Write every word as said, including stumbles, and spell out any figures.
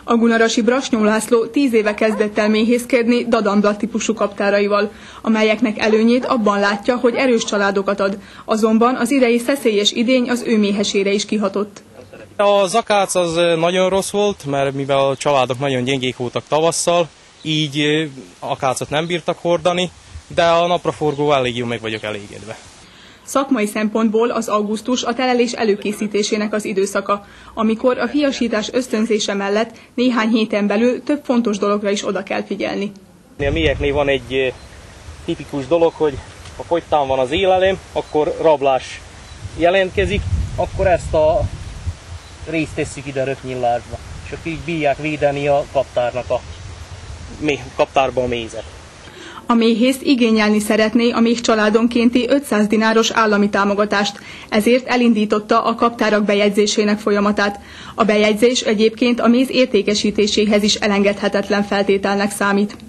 A gunarasi Brasnyó László tíz éve kezdett el méhészkedni Dadamblat típusú kaptáraival, amelyeknek előnyét abban látja, hogy erős családokat ad, azonban az idei szeszélyes idény az ő méhesére is kihatott. A zakác az nagyon rossz volt, mert mivel a családok nagyon gyengék voltak tavasszal, így akácot nem bírtak hordani, de a napraforgó elég jó, meg vagyok elégedve. Szakmai szempontból az augusztus a telelés előkészítésének az időszaka, amikor a fiasítás ösztönzése mellett néhány héten belül több fontos dologra is oda kell figyelni. A méheknél van egy tipikus dolog, hogy ha fogytán van az élelem, akkor rablás jelentkezik, akkor ezt a részt tesszük ide a röpnyillásba, és akkor így bírják védeni a kaptárnak a, kaptárba a mézet. A méhész igényelni szeretné a méh családonkénti ötszáz dináros állami támogatást, ezért elindította a kaptárak bejegyzésének folyamatát. A bejegyzés egyébként a méz értékesítéséhez is elengedhetetlen feltételnek számít.